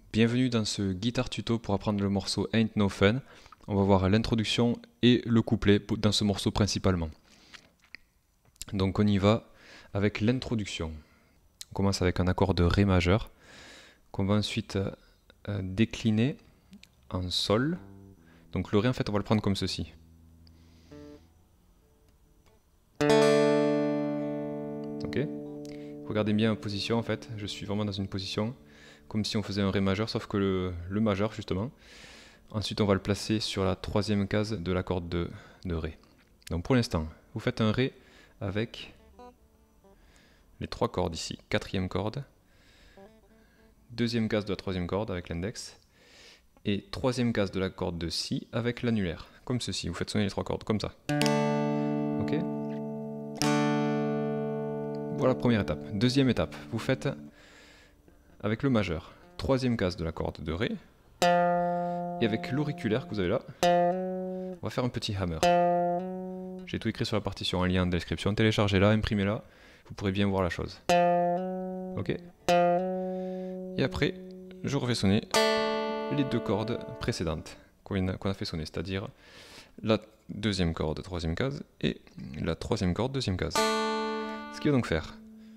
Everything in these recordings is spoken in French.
Bienvenue dans ce guitare tuto pour apprendre le morceau Ain't No Fun. On va voir l'introduction et le couplet dans ce morceau principalement. Donc on y va avec l'introduction. On commence avec un accord de Ré majeur qu'on va ensuite décliner en Sol. Donc le Ré en fait on va le prendre comme ceci. Ok. Regardez bien la position en fait, je suis vraiment dans une position comme si on faisait un Ré majeur, sauf que le majeur justement. Ensuite on va le placer sur la troisième case de la corde de Ré. Donc pour l'instant, vous faites un Ré avec les trois cordes ici. Quatrième corde, deuxième case de la troisième corde avec l'index, et troisième case de la corde de Si avec l'annulaire, comme ceci. Vous faites sonner les trois cordes, comme ça. Ok. Voilà la première étape. Deuxième étape, vous faites avec le majeur, troisième case de la corde de Ré, et avec l'auriculaire que vous avez là, on va faire un petit hammer. J'ai tout écrit sur la partition, un lien en description, téléchargez-la, imprimez-la, vous pourrez bien voir la chose. Ok. Et après, je refais sonner les deux cordes précédentes qu'on a fait sonner, c'est-à-dire la deuxième corde, troisième case, et la troisième corde, deuxième case. Ce qui va donc faire.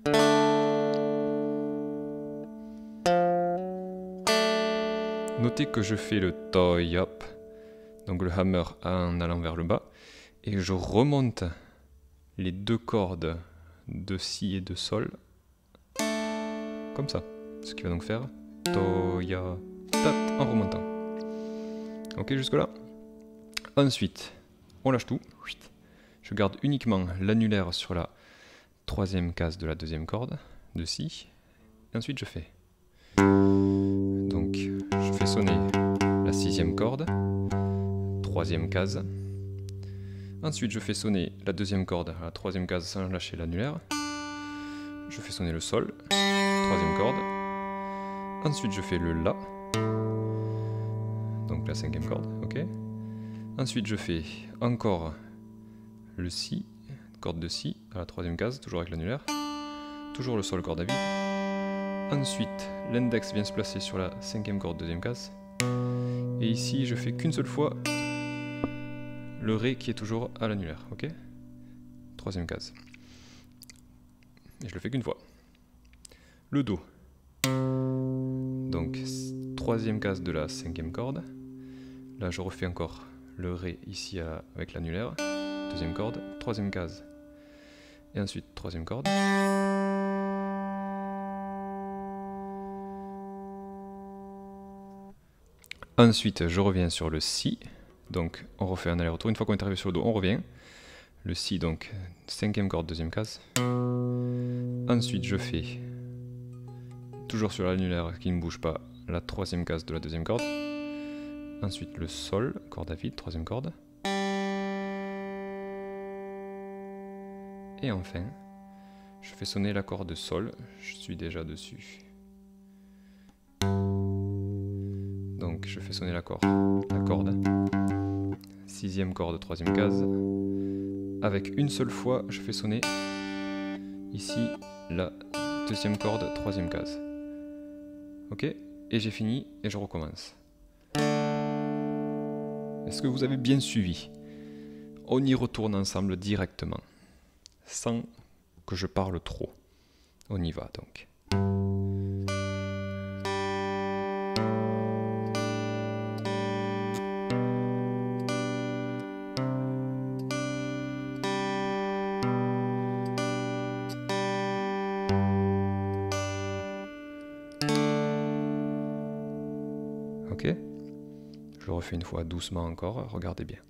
Notez que je fais le toe up, donc le hammer en allant vers le bas, et je remonte les deux cordes de Si et de Sol, comme ça. Ce qui va donc faire Toya Tat en remontant. Ok, jusque là. Ensuite, on lâche tout. Je garde uniquement l'annulaire sur la troisième case de la deuxième corde de Si. Et ensuite, je fais. Donc, je fais sonner la sixième corde, troisième case. Ensuite, je fais sonner la deuxième corde à la troisième case sans lâcher l'annulaire. Je fais sonner le Sol, troisième corde. Ensuite, je fais le La, donc la cinquième corde, ok. Ensuite, je fais encore le Si, corde de Si à la troisième case, toujours avec l'annulaire. Toujours le Sol, corde à vide. Ensuite, l'index vient se placer sur la cinquième corde, deuxième case. Et ici, je fais qu'une seule fois le Ré qui est toujours à l'annulaire, ok. Troisième case. Et je le fais qu'une fois. Le Do. Donc, troisième case de la cinquième corde. Là, je refais encore le Ré ici avec l'annulaire. Deuxième corde, troisième case. Et ensuite, troisième corde. Ensuite, je reviens sur le Si. Donc, on refait un aller-retour. Une fois qu'on est arrivé sur le Do, on revient. Le Si, donc, cinquième corde, deuxième case. Ensuite, je fais, toujours sur l'annulaire qui ne bouge pas, la troisième case de la deuxième corde. Ensuite, le Sol, corde à vide, troisième corde. Et enfin, je fais sonner l'accord de Sol. Je suis déjà dessus. Donc, je fais sonner l'accord, la corde. Sixième corde, troisième case. Avec une seule fois, je fais sonner ici la deuxième corde, troisième case. Ok? Et j'ai fini et je recommence. Est-ce que vous avez bien suivi? On y retourne ensemble directement, sans que je parle trop. On y va donc. Ok? Je le refais une fois doucement encore, regardez bien.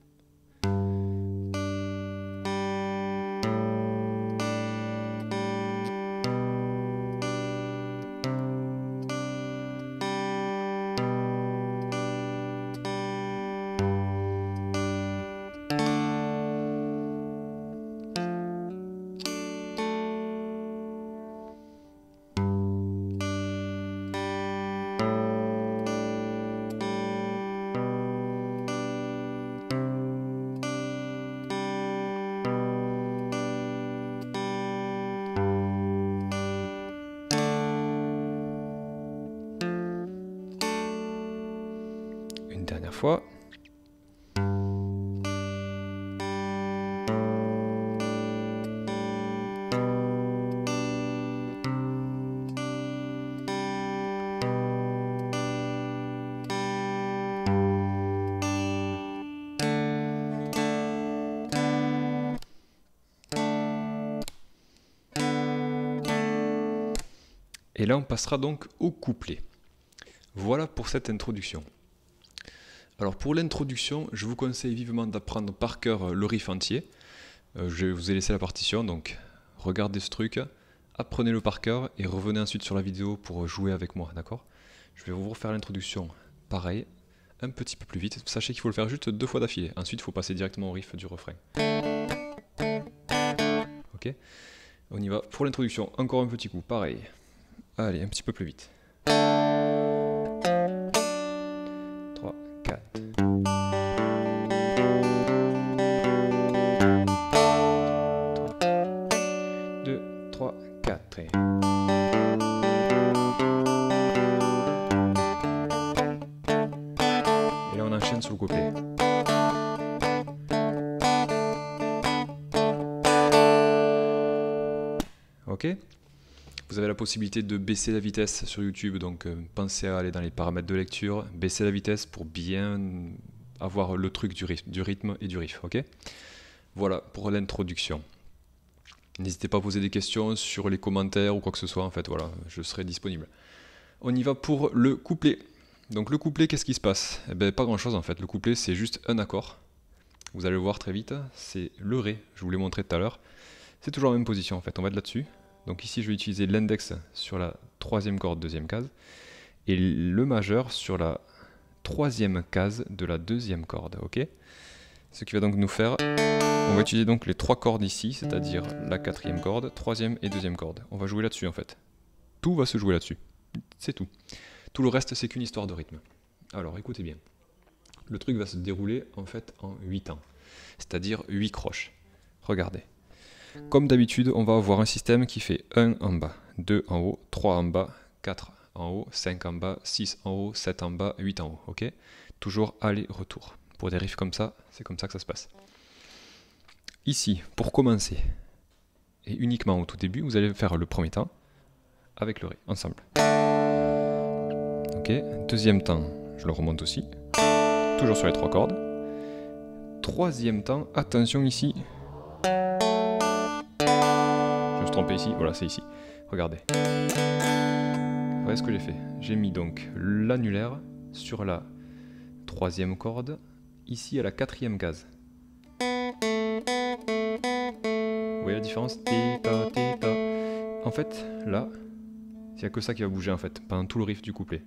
dernière fois. Et là, on passera donc au couplet. Voilà pour cette introduction. Alors pour l'introduction, je vous conseille vivement d'apprendre par cœur le riff entier. Je vous ai laissé la partition, donc regardez ce truc, apprenez-le par cœur et revenez ensuite sur la vidéo pour jouer avec moi, d'accord? Je vais vous refaire l'introduction pareil, un petit peu plus vite. Sachez qu'il faut le faire juste 2 fois d'affilée. Ensuite, il faut passer directement au riff du refrain. Ok? On y va pour l'introduction. Encore un petit coup, pareil. Allez, un petit peu plus vite. 3, 4. 2, 3, 4. Et là, on enchaîne sur le couplet. Ok? Vous avez la possibilité de baisser la vitesse sur YouTube, donc pensez à aller dans les paramètres de lecture, baisser la vitesse pour bien avoir le truc du rythme et du riff, ok? Voilà pour l'introduction. N'hésitez pas à poser des questions sur les commentaires ou quoi que ce soit, en fait, voilà, je serai disponible. On y va pour le couplet. Donc le couplet, qu'est-ce qui se passe? Eh bien, pas grand-chose en fait, le couplet c'est juste un accord. Vous allez le voir très vite, c'est le Ré, je vous l'ai montré tout à l'heure. C'est toujours la même position en fait, on va être là-dessus. Donc ici, je vais utiliser l'index sur la 3e corde, 2e case, et le majeur sur la 3e case de la 2e corde, ok? Ce qui va donc nous faire, on va utiliser donc les 3 cordes ici, c'est-à-dire la 4e corde, 3e et 2e corde. On va jouer là-dessus en fait. Tout va se jouer là-dessus, c'est tout. Tout le reste, c'est qu'une histoire de rythme. Alors écoutez bien, le truc va se dérouler en fait en 8 temps, c'est-à-dire 8 croches. Regardez. Comme d'habitude, on va avoir un système qui fait 1 en bas, 2 en haut, 3 en bas, 4 en haut, 5 en bas, 6 en haut, 7 en bas, 8 en haut, ok? Toujours aller-retour. Pour des riffs comme ça, c'est comme ça que ça se passe. Ici, pour commencer, et uniquement au tout début, vous allez faire le premier temps avec le Ré, ensemble. Ok, deuxième temps, je le remonte aussi, toujours sur les 3 cordes. Troisième temps, attention ici. Trompé ici, voilà c'est ici, regardez. Voyez ce que j'ai fait, j'ai mis donc l'annulaire sur la 3e corde, ici à la 4e case. Vous voyez la différence? Theta, theta. En fait, là, il n'y a que ça qui va bouger en fait, pendant tout le riff du couplet.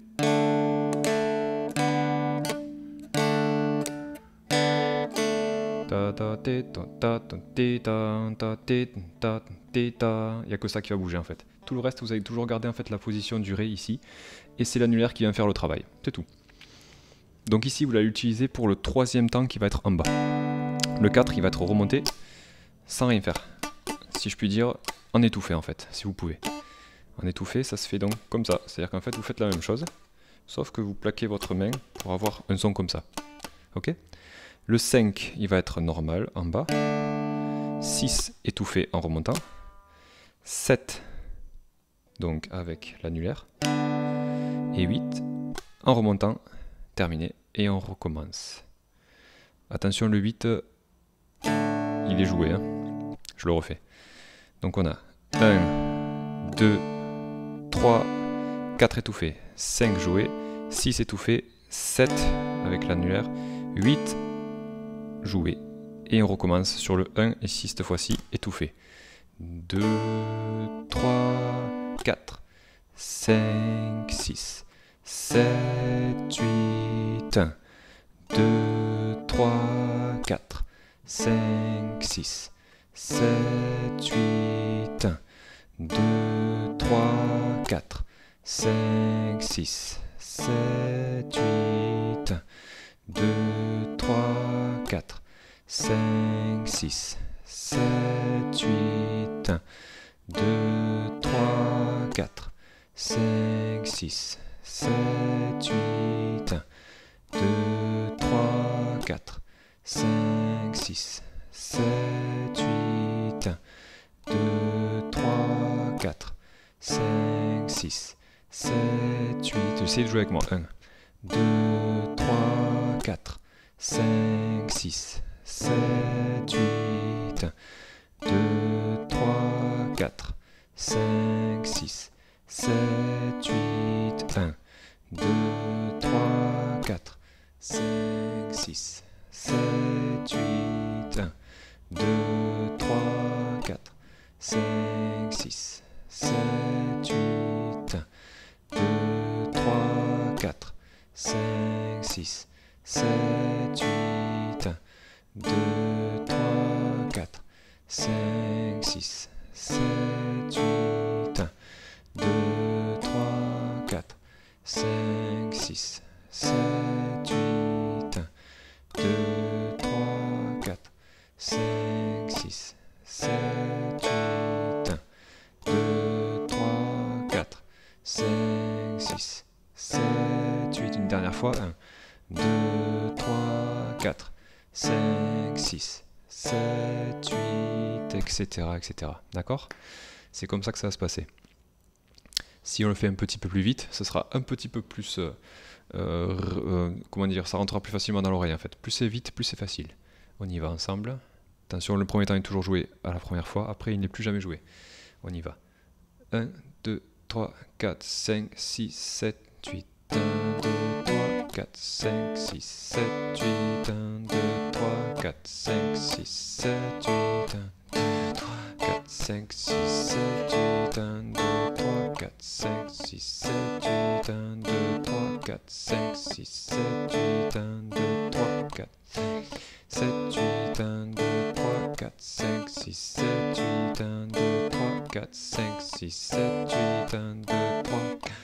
Il n'y a que ça qui va bouger en fait. Tout le reste, vous allez toujours garder en fait la position du Ré ici, et c'est l'annulaire qui vient faire le travail, c'est tout. Donc ici, vous allez l'utiliser pour le 3e temps qui va être en bas. Le 4, il va être remonté sans rien faire. Si je puis dire, en étouffé en fait, si vous pouvez. En étouffé, ça se fait donc comme ça. C'est-à-dire qu'en fait, vous faites la même chose, sauf que vous plaquez votre main pour avoir un son comme ça. Ok ? Le 5, il va être normal en bas. 6, étouffé en remontant. 7, donc avec l'annulaire. Et 8, en remontant, terminé. Et on recommence. Attention, le 8, il est joué. Hein. Je le refais. Donc on a 1, 2, 3, 4 étouffés, 5 joués, 6 étouffés, 7 avec l'annulaire, 8 joués. Et on recommence sur le 1 et 6 cette fois-ci étouffé. 2, 3, 4, 5, 6, 7, 8, 1, 2, 3, 4, 5, 6, 7, 8, 1, 2, 3, 4, 5, 6, 7, 8, 1, 2, 3, 4, 5, 6, 7, 8, 1, 2, 3, 4, 5, 6, 7, 8, 1, 2, Essayez de jouer avec moi. 1, 2, 3, 4, 5, 6, 7, 8. 2, 3, 4, 5, 6, 7, 8. 1, 2, 3, 4, 5, 6, 7, 8. 1, 2, 3, 4, 5, 6, 7, 8. 2, 3, 4, 5, 6, 7, 8. 2, 3, 4, 5, 6, 7, 8. 2, 3, 4, 5, 6, 7, 8. 2, 3, 4, 5, 6, 7, 8. 2, 3, 4, 5, 6, 7, 8. Une dernière fois. 1, 2, 3, 4, 5, 6, 7, 8, etc. etc. D'accord? C'est comme ça que ça va se passer. Si on le fait un petit peu plus vite, ce sera un petit peu plus... comment dire? Ça rentrera plus facilement dans l'oreille en fait. Plus c'est vite, plus c'est facile. On y va ensemble. Attention, le premier temps est toujours joué à la première fois. Après, il n'est plus jamais joué. On y va. 1, 2, 3, 4, 5, 6, 7, 8. 1, 2, 3, 4, 5, 6, 7, 8. 1, 2, 3, 4, 5, 6, 7, 8. 1, 2, 3, 4, 5, 6, 7, 8. 1, 2, 3, 4, 5, 6, 7, 8. 1, 2, 3, 4, 5, 6, 7, 8. 1, 2, 3, 4, 7, 8. 1, 2, 3, 4, 5, 6, 7, 8. 1, 2, 3, 4, 5, 6, 7, 8. 1, 2, 3,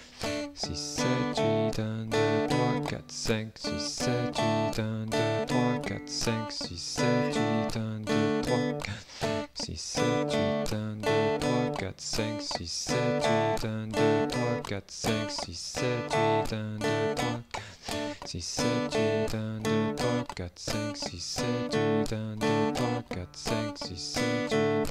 6, 7, 8. 1, 2, 3, 4, 5, 6, 7, 8. 1, 2, 3, 4, 5, 6, 7, 8. 1, 2, 3, 4, 6, 7, 8. 1, 2, 3, 4, 5, 6, 7, 8. 1, 2, 3, 4, 5, 6, 7, 8. 1, 2, 3, 6, 7, 8. 1, 2, 3, 4, 5, 6, 7, 8. 1, 2, 3, 4, 5, 6, 7, 8.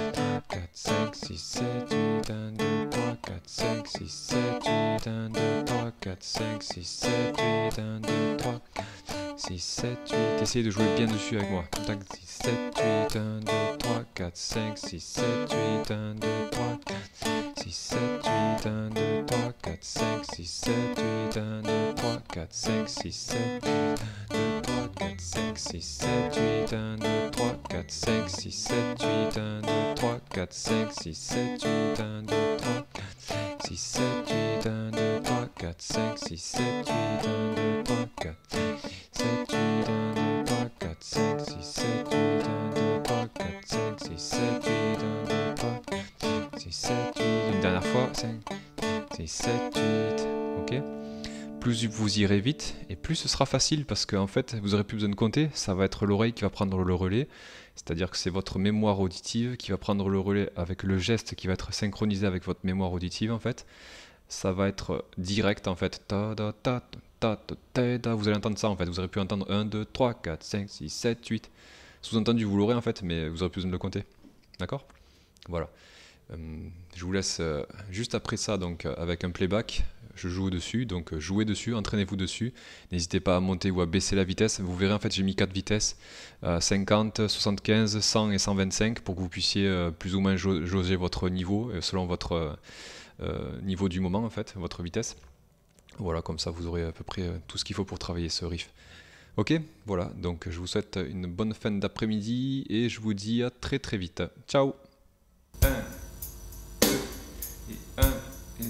4, 5, 6, 7, 8. 1, 2, 3, 4, 5, 6, 7, 8. 1, 2, 3, 4, 5, 6, 7, 8. 1, 2, 3, 6, 7, 8. Essayez de jouer bien dessus avec moi. 6, 7, 8. 1, 2, 3, 4, 5, 6, 7, 8. 1, 2, 3, 4, 6, 7, 8. 1, 2, 3, 4, 5, 6, 7, 8. 1, 2, 3, 4, 5, 6, 7, 8. 1, 2, 3, 4, 5, 6, 7, 8. 1, 2, 3, 4, 5, 6, 7, 8. 1, 2, 3, 4, 5, 6, 7, 8. 1, 2, 3, 4, 6, 7, 8. 1, 2, 3, 4, 5, 6, 7, 8. 1, 2, 3, 4, 7, 8. 1, 2, 3, 4, 5, 6, 7, 8. 1, 2, 3, 4, 5, 6, 7, 8. 1, 2, 3, 6, 7, 8. Une dernière fois. 5, 6, 7, 8. Ok? Plus vous irez vite et plus ce sera facile parce qu'en fait vous n'aurez plus besoin de compter, ça va être l'oreille qui va prendre le relais, c'est-à-dire que c'est votre mémoire auditive qui va prendre le relais avec le geste qui va être synchronisé avec votre mémoire auditive en fait. Ça va être direct en fait. Ta, ta, ta, ta, ta, ta, ta. Vous allez entendre ça en fait, vous aurez pu entendre 1, 2, 3, 4, 5, 6, 7, 8. Sous-entendu vous l'aurez en fait, mais vous n'aurez plus besoin de le compter. D'accord? Voilà. Je vous laisse juste après ça donc avec un playback. Je joue dessus, donc jouez dessus, entraînez-vous dessus. N'hésitez pas à monter ou à baisser la vitesse. Vous verrez en fait j'ai mis 4 vitesses, 50, 75, 100 et 125 pour que vous puissiez plus ou moins jauger votre niveau selon votre niveau du moment en fait, votre vitesse. Voilà, comme ça vous aurez à peu près tout ce qu'il faut pour travailler ce riff. Ok, voilà, donc je vous souhaite une bonne fin d'après-midi et je vous dis à très très vite. Ciao! 1, 2, et 1, et...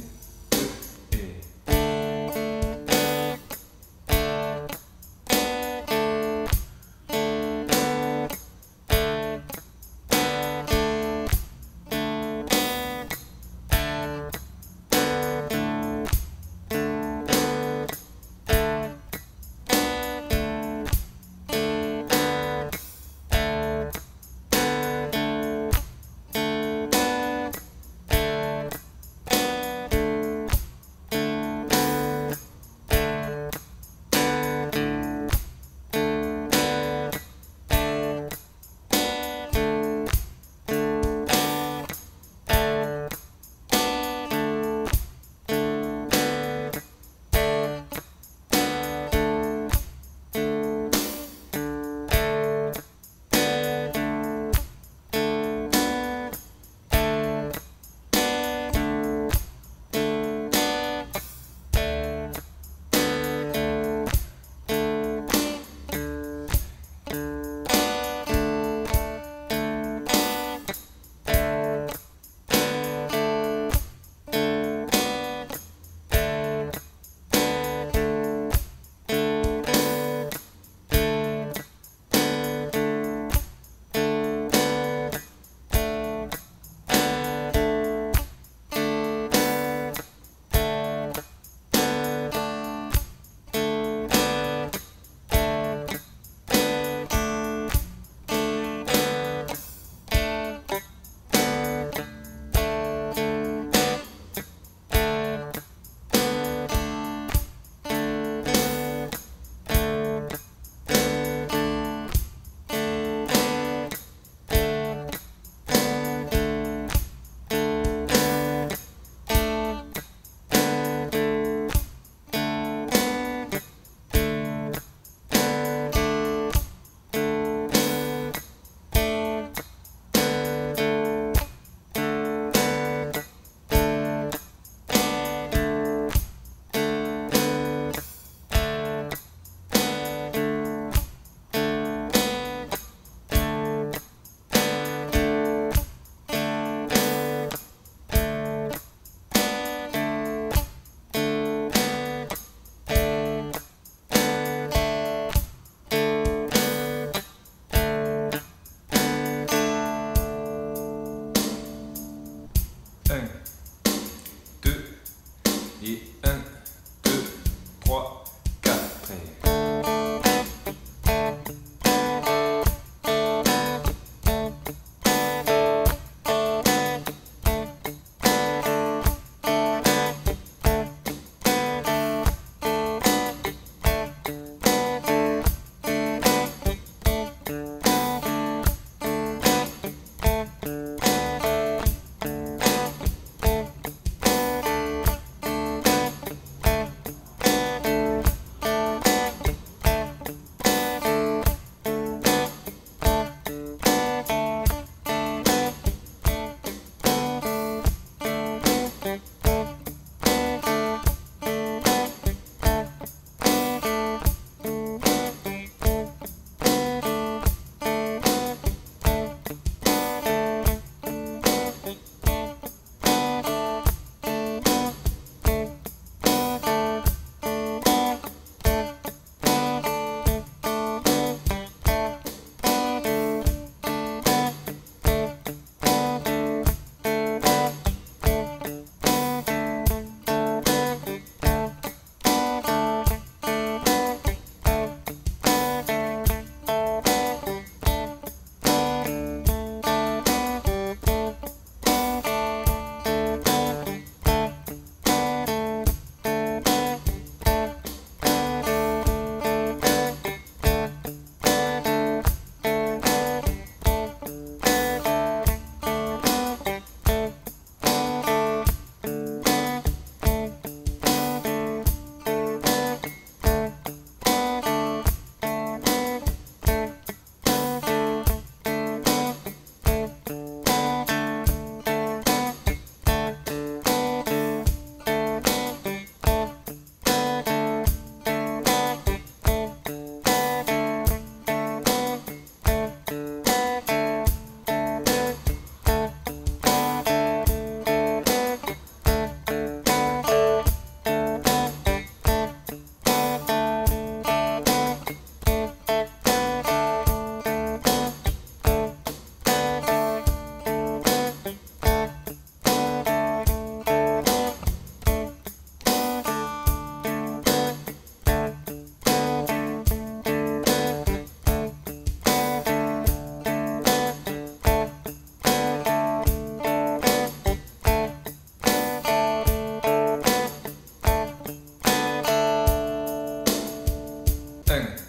fin.